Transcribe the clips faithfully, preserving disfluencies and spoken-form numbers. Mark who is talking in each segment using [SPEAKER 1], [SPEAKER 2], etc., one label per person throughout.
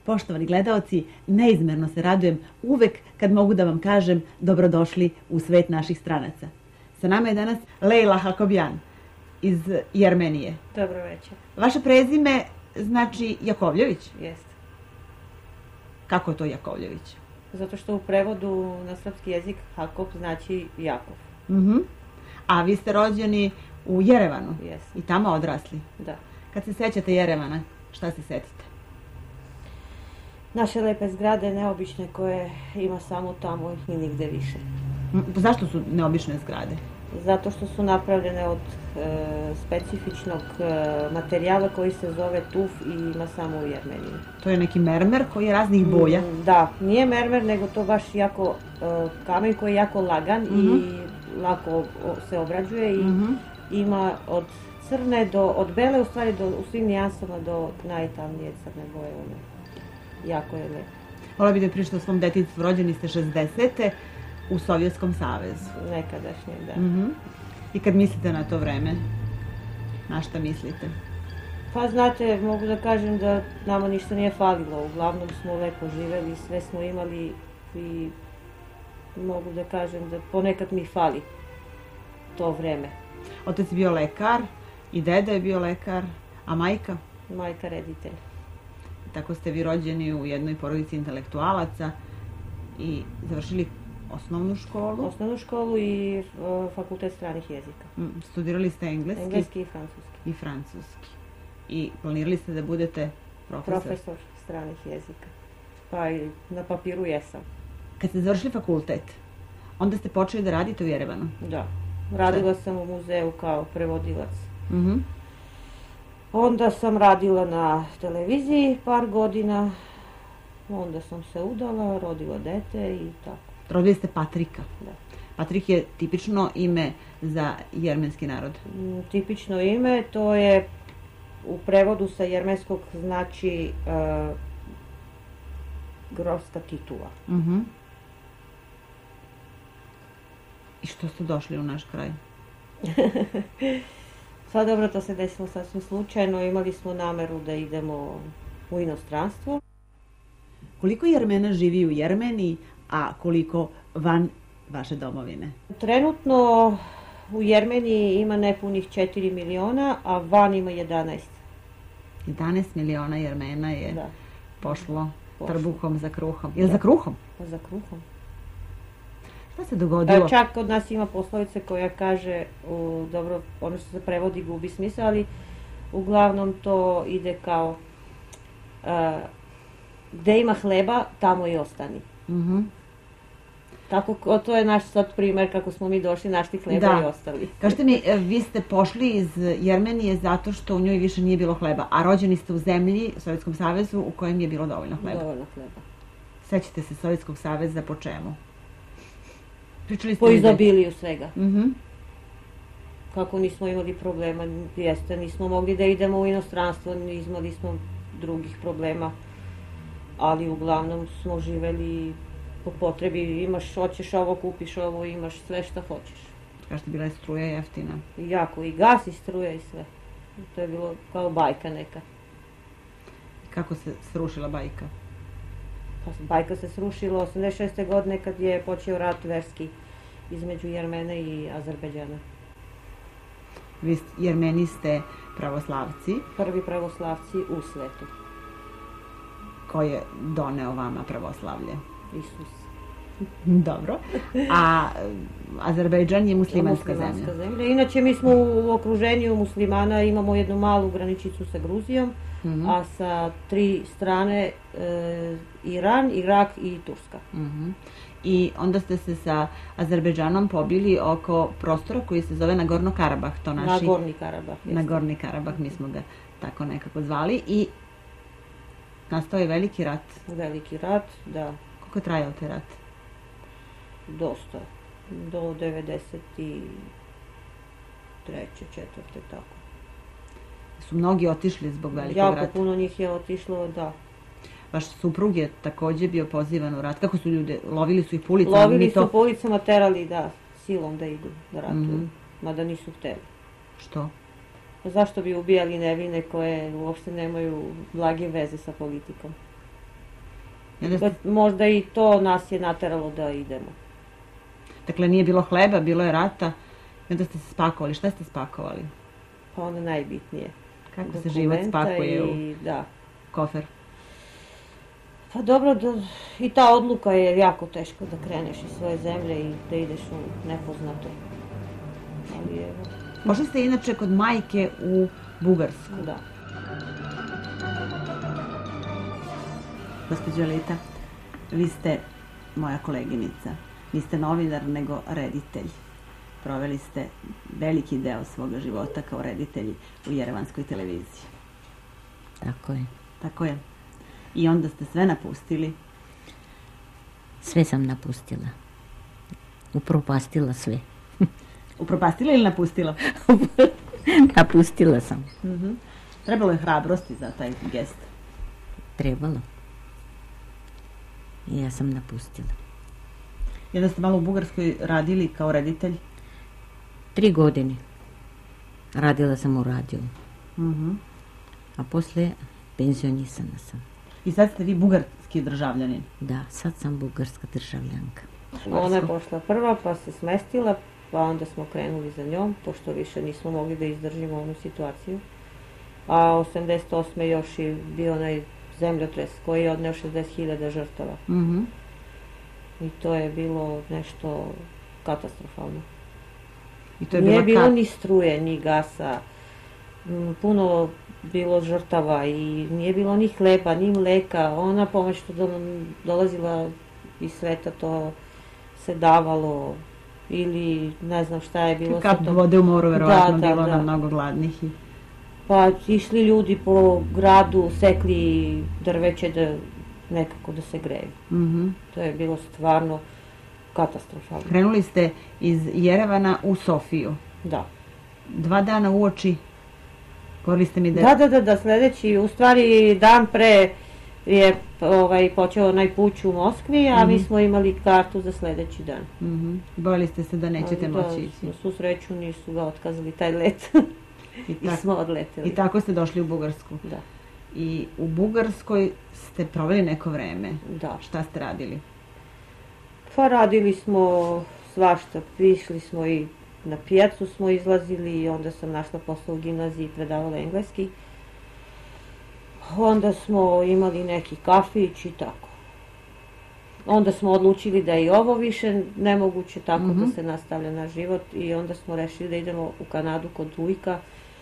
[SPEAKER 1] Poštovani gledaoci, neizmerno se radujem uvek kad mogu da vam kažem dobrodošli u svet naših stranaca. Sa nama je danas Lejla Hakobjan iz Jermenije.
[SPEAKER 2] Dobro večer.
[SPEAKER 1] Vaše prezime znači Jakovljević?
[SPEAKER 2] Jeste.
[SPEAKER 1] Kako je to Jakovljević?
[SPEAKER 2] Zato što u prevodu na srpski jezik Hakop znači Jakov.
[SPEAKER 1] Mhm. A vi ste rođeni u Jerevanu?
[SPEAKER 2] Jeste.
[SPEAKER 1] I tamo odrasli?
[SPEAKER 2] Da.
[SPEAKER 1] Kad se sećate Jerevana, šta se setite?
[SPEAKER 2] Naše lepe zgrade, neobične, koje ima samo tamo i nigde više.
[SPEAKER 1] M, Zašto su neobične zgrade?
[SPEAKER 2] Zato što su napravljene od e, specifičnog e, materijala koji se zove tuf i ima samo u Jermeniji.
[SPEAKER 1] To je neki mermer koji je raznih boja?
[SPEAKER 2] Mm, da, nije mermer, nego to baš jako e, kamen koji je jako lagan
[SPEAKER 1] Mhm.
[SPEAKER 2] i lako o- se obrađuje i
[SPEAKER 1] Mhm.
[SPEAKER 2] ima od crne do, od bele u stvari do, u svim nijansama do najtamnije crne boje. One. Jako je lepo.
[SPEAKER 1] Vola bi da pričate o svom detinjstvu, rođeni ste šezdesete u Sovjetskom savezu.
[SPEAKER 2] Nekadašnje, da.
[SPEAKER 1] Mhm. I kad mislite na to vreme, na šta mislite?
[SPEAKER 2] Pa znate, mogu da kažem da nama ništa nije falilo. Uglavnom smo lepo živeli, sve smo imali i mogu da kažem da ponekad mi fali to vreme.
[SPEAKER 1] Otac je bio lekar i deda je bio lekar, a majka?
[SPEAKER 2] Majka reditelj.
[SPEAKER 1] Tako ste vi rođeni u jednoj porodici intelektualaca i završili osnovnu školu.
[SPEAKER 2] Osnovnu školu i e, fakultet stranih jezika.
[SPEAKER 1] Mm, Studirali ste engleski,
[SPEAKER 2] Engleski i francuski.
[SPEAKER 1] i francuski. I planirali ste da budete profesor.
[SPEAKER 2] Profesor stranih jezika. Pa i na papiru jesam.
[SPEAKER 1] Kad ste završili fakultet, onda ste počeli da radite u Jerevanu.
[SPEAKER 2] Da. Radila sam u muzeju kao prevodilac.
[SPEAKER 1] Mhm.
[SPEAKER 2] Onda sam radila na televiziji par godina. Onda sam se udala, rodila dete i tako.
[SPEAKER 1] Rodili ste Patrika.
[SPEAKER 2] Da.
[SPEAKER 1] Patrik je tipično ime za jermenski narod.
[SPEAKER 2] Mm, Tipično ime, to je u prevodu sa jermenskog znači uh, grovska titula.
[SPEAKER 1] Mhm. I što ste došli u naš kraj?
[SPEAKER 2] Sad dobro, to se desilo sasvim slučajno. Imali smo nameru da idemo u inostranstvo.
[SPEAKER 1] Koliko Jermena živi u Jermeniji, a koliko van vaše domovine?
[SPEAKER 2] Trenutno u Jermeniji ima nepunih četiri miliona, a van ima jedanaest.
[SPEAKER 1] jedanaest miliona Jermena je
[SPEAKER 2] Da,
[SPEAKER 1] pošlo
[SPEAKER 2] Pošlo.
[SPEAKER 1] trbuhom za kruhom. Jel
[SPEAKER 2] Da.
[SPEAKER 1] za kruhom?
[SPEAKER 2] pa za kruhom.
[SPEAKER 1] Šta se dogodilo?
[SPEAKER 2] E, čak kod nas ima poslovica koja kaže, u, dobro, ono što se prevodi gubi smisao, ali uglavnom to ide kao e, gde ima hleba, tamo i ostani.
[SPEAKER 1] Mhm.
[SPEAKER 2] Tako, ko- to je naš sad primer kako smo mi došli, našli hleba
[SPEAKER 1] Da.
[SPEAKER 2] i ostali.
[SPEAKER 1] Kažete mi, e, vi ste pošli iz Jermenije zato što u njoj više nije bilo hleba, a rođeni ste u zemlji, Sovjetskom savezu, u kojem je bilo dovoljno hleba.
[SPEAKER 2] Dovoljno hleba.
[SPEAKER 1] Sećate se Sovjetskog saveza po čemu? Pričali ste
[SPEAKER 2] Po
[SPEAKER 1] mi da-
[SPEAKER 2] izobiliju svega.
[SPEAKER 1] Mhm.
[SPEAKER 2] Kako nismo imali problema, jeste, nismo mogli da idemo u inostranstvo, imali smo drugih problema, ali uglavnom smo živeli po potrebi, imaš, hoćeš ovo, kupiš ovo, imaš sve šta hoćeš.
[SPEAKER 1] Kažete, bila je struja jeftina.
[SPEAKER 2] I jako, i gas, i struja, i sve. To je bilo kao bajka neka.
[SPEAKER 1] Kako se srušila bajka?
[SPEAKER 2] Pa bajka se srušila osamdeset šeste godine kad je počeo rat verski između Jermena i Azerbejdžana.
[SPEAKER 1] Vi st- Jermeni ste pravoslavci.
[SPEAKER 2] Prvi pravoslavci u svetu.
[SPEAKER 1] Ko je doneo vama pravoslavlje?
[SPEAKER 2] Isus.
[SPEAKER 1] Dobro. A e, Azerbejdžan je muslimanska zemlja.
[SPEAKER 2] Muslimanska zemlja. Inače, mi smo u okruženju muslimana, imamo jednu malu graničicu sa Gruzijom,
[SPEAKER 1] Mhm.
[SPEAKER 2] a sa tri strane e, Iran, Irak i Turska.
[SPEAKER 1] Mhm. I onda ste se sa Azerbejdžanom pobili oko prostora koji se zove Nagorno Karabah, to naši...
[SPEAKER 2] Nagorni Karabah. jeste.
[SPEAKER 1] Nagorni Karabah, mi smo ga tako nekako zvali. I nastao je veliki rat.
[SPEAKER 2] Veliki rat, da,
[SPEAKER 1] Koliko je trajao taj rat?
[SPEAKER 2] dosta. Do devedeset treće, četvrte, tako.
[SPEAKER 1] Su mnogi otišli zbog velikog
[SPEAKER 2] Jako
[SPEAKER 1] rata.
[SPEAKER 2] puno njih je otišlo, da.
[SPEAKER 1] Vaš suprug je takođe bio pozivan u rat. Kako su ljude, lovili su ih po ulicama?
[SPEAKER 2] Lovili
[SPEAKER 1] mi to...
[SPEAKER 2] su po ulicama, terali, da, silom da idu, da ratuju.
[SPEAKER 1] Mhm.
[SPEAKER 2] Mada nisu hteli.
[SPEAKER 1] Što?
[SPEAKER 2] Zašto bi ubijali nevine koje uopšte nemaju blage veze sa politikom?
[SPEAKER 1] Ste...
[SPEAKER 2] Možda i to nas je nateralo da idemo.
[SPEAKER 1] Dakle, nije bilo hleba, bilo je rata i onda ste se spakovali. Šta ste spakovali?
[SPEAKER 2] Pa ono najbitnije.
[SPEAKER 1] Kako se život spakuje u
[SPEAKER 2] da.
[SPEAKER 1] kofer?
[SPEAKER 2] Pa dobro, da, i ta odluka je jako teško da kreneš iz svoje zemlje i da ideš u nepoznato. Ali evo.
[SPEAKER 1] Pošli ste inače kod majke u Bugarsku.
[SPEAKER 2] Da.
[SPEAKER 1] Gospođo Elita, vi ste moja koleginica. Niste novinar, nego reditelj. Proveli ste veliki deo svoga života kao reditelji u jerevanskoj televiziji.
[SPEAKER 3] Tako je.
[SPEAKER 1] Tako je. I onda ste sve napustili?
[SPEAKER 3] Sve sam napustila. Upropastila sve.
[SPEAKER 1] Upropastila ili napustila?
[SPEAKER 3] Napustila sam.
[SPEAKER 1] Uh-huh. Trebalo je hrabrosti za taj gest.
[SPEAKER 3] Trebalo. I ja sam napustila.
[SPEAKER 1] I onda ste malo u Bugarskoj radili kao reditelj?
[SPEAKER 3] Tri godine. Radila sam u radiju.
[SPEAKER 1] Uh-huh.
[SPEAKER 3] A posle penzionisana sam.
[SPEAKER 1] I sad ste vi bugarski državljanin?
[SPEAKER 3] Da, sad sam bugarska državljanka.
[SPEAKER 2] Ona je pošla prva, pa se smestila, pa onda smo krenuli za njom, pošto više nismo mogli da izdržimo onu situaciju. A osamdeset osme još je bio onaj zemljotres koji je odneo šezdeset hiljada žrtava.
[SPEAKER 1] Uh-huh.
[SPEAKER 2] I to je bilo nešto katastrofalno.
[SPEAKER 1] I to je
[SPEAKER 2] Nije bilo
[SPEAKER 1] kat...
[SPEAKER 2] ni struje, ni gasa, m, puno bilo žrtava i nije bilo ni hleba, ni mleka. Ona pomoć što do, dolazila iz sveta, to se davalo ili ne znam šta je bilo.
[SPEAKER 1] Kap
[SPEAKER 2] to...
[SPEAKER 1] vode u moru, verovatno,
[SPEAKER 2] da,
[SPEAKER 1] bilo
[SPEAKER 2] da,
[SPEAKER 1] na
[SPEAKER 2] da.
[SPEAKER 1] mnogo gladnih. I...
[SPEAKER 2] Pa išli ljudi po gradu, sekli drveće da nekako da se greju.
[SPEAKER 1] Uh-huh.
[SPEAKER 2] To je bilo stvarno katastrofalno.
[SPEAKER 1] Krenuli ste iz Jerevana u Sofiju.
[SPEAKER 2] Da.
[SPEAKER 1] Dva dana uoči, govorili ste mi da...
[SPEAKER 2] Da, da, da, da, sledeći, u stvari dan pre je ovaj, počeo onaj puć u Moskvi, a mm-hmm. mi smo imali kartu za sledeći dan.
[SPEAKER 1] Mm-hmm. Bojali ste se da nećete
[SPEAKER 2] ali
[SPEAKER 1] moći
[SPEAKER 2] da,
[SPEAKER 1] ići.
[SPEAKER 2] Na svu sreću nisu ga otkazali taj let. I, I smo odleteli.
[SPEAKER 1] I tako ste došli u Bugarsku.
[SPEAKER 2] Da.
[SPEAKER 1] I u Bugarskoj ste proveli neko vreme.
[SPEAKER 2] Da.
[SPEAKER 1] Šta ste radili?
[SPEAKER 2] Pa radili smo svašta, išli smo i na pijacu smo izlazili i onda sam našla posao u gimnaziji i predavala engleski. Onda smo imali neki kafić i tako. Onda smo odlučili da je i ovo više nemoguće tako mm-hmm. da se nastavlja na život i onda smo rešili da idemo u Kanadu kod ujka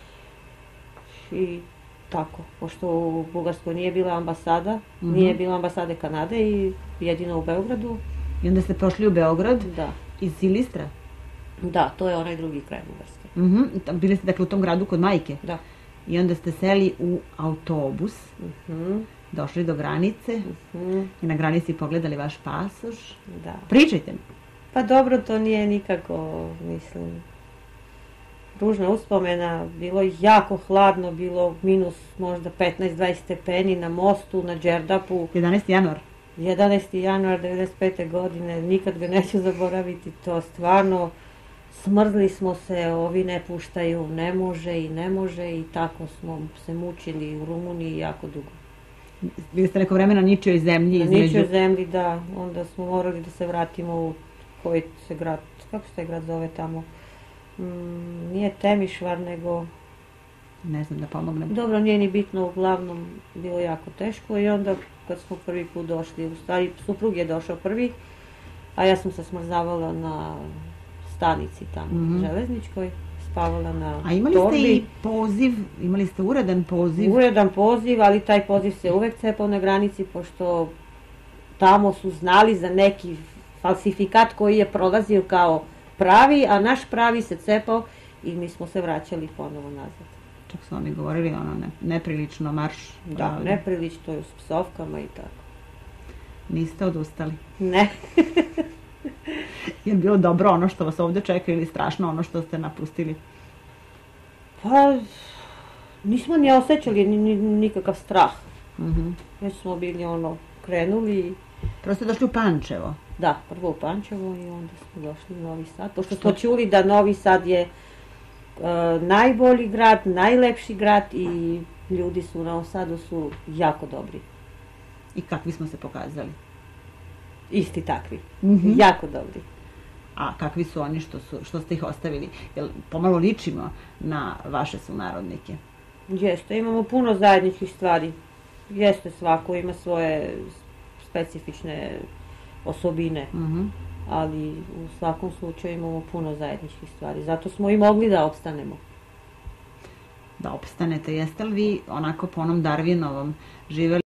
[SPEAKER 2] i tako, pošto u Bugarskoj nije bila ambasada, mm-hmm. nije bila ambasade Kanade i jedino u Beogradu.
[SPEAKER 1] I onda ste prošli u Beograd?
[SPEAKER 2] Da.
[SPEAKER 1] Iz Silistra?
[SPEAKER 2] Da, to je onaj drugi kraj Bugarske.
[SPEAKER 1] Mm-hmm. Bili ste dakle u tom gradu kod majke?
[SPEAKER 2] Da.
[SPEAKER 1] I onda ste seli u autobus,
[SPEAKER 2] mm-hmm.
[SPEAKER 1] došli do granice
[SPEAKER 2] mm-hmm.
[SPEAKER 1] i na granici pogledali vaš pasoš.
[SPEAKER 2] Da.
[SPEAKER 1] Pričajte mi.
[SPEAKER 2] Pa dobro, to nije nikako, mislim, ružna uspomena. Bilo je jako hladno, bilo minus možda petnaest dvadeset stepeni na mostu, na Đerdapu.
[SPEAKER 1] jedanaesti januar.
[SPEAKER 2] jedanaesti januar devedeset pete godine, nikad ga neću zaboraviti, to stvarno smrzli smo se, ovi ne puštaju, ne može i ne može i tako smo se mučili u Rumuniji jako dugo.
[SPEAKER 1] Bili ste neko vreme na ničijoj zemlji?
[SPEAKER 2] Na
[SPEAKER 1] između...
[SPEAKER 2] ničijoj zemlji, da, onda smo morali da se vratimo u koji se grad, kako se taj grad zove tamo, mm, nije Temišvar, nego...
[SPEAKER 1] Ne znam da pomognem.
[SPEAKER 2] Dobro, nije ni bitno, uglavnom bilo jako teško i onda kad smo prvi put došli, u stvari suprug je došao prvi, a ja sam se smrzavala na stanici tamo, mm-hmm. železničkoj, spavala na torbi.
[SPEAKER 1] A imali torbi. Ste i poziv, imali ste uredan poziv?
[SPEAKER 2] Uredan poziv, ali taj poziv se uvek cepao na granici, pošto tamo su znali za neki falsifikat koji je prolazio kao pravi, a naš pravi se cepao i mi smo se vraćali ponovo nazad.
[SPEAKER 1] Čak su oni govorili ono ne, neprilično marš.
[SPEAKER 2] Da, ali... neprilično s psovkama i tako.
[SPEAKER 1] Niste odustali?
[SPEAKER 2] Ne.
[SPEAKER 1] Je bilo dobro ono što vas ovdje čeka ili strašno ono što ste napustili?
[SPEAKER 2] Pa, nismo ni osjećali ni, ni, nikakav strah.
[SPEAKER 1] Mm-hmm.
[SPEAKER 2] Već smo bili ono, krenuli.
[SPEAKER 1] Prvo ste došli u Pančevo?
[SPEAKER 2] Da, prvo u Pančevo i onda smo došli u Novi Sad. Pošto smo čuli da Novi Sad je uh, najbolji grad, najlepši grad i ljudi su u Novom Sadu su jako dobri.
[SPEAKER 1] I kakvi smo se pokazali?
[SPEAKER 2] Isti takvi.
[SPEAKER 1] Mhm.
[SPEAKER 2] Jako dobri.
[SPEAKER 1] A kakvi su oni što, su, što ste ih ostavili? Jel pomalo ličimo na vaše sunarodnike?
[SPEAKER 2] Jeste, imamo puno zajedničkih stvari. Jeste, svako ima svoje specifične osobine,
[SPEAKER 1] Mhm.
[SPEAKER 2] ali u svakom slučaju imamo puno zajedničkih stvari. Zato smo i mogli da opstanemo.
[SPEAKER 1] Da opstanete, jeste li vi onako po onom Darwinovom živeli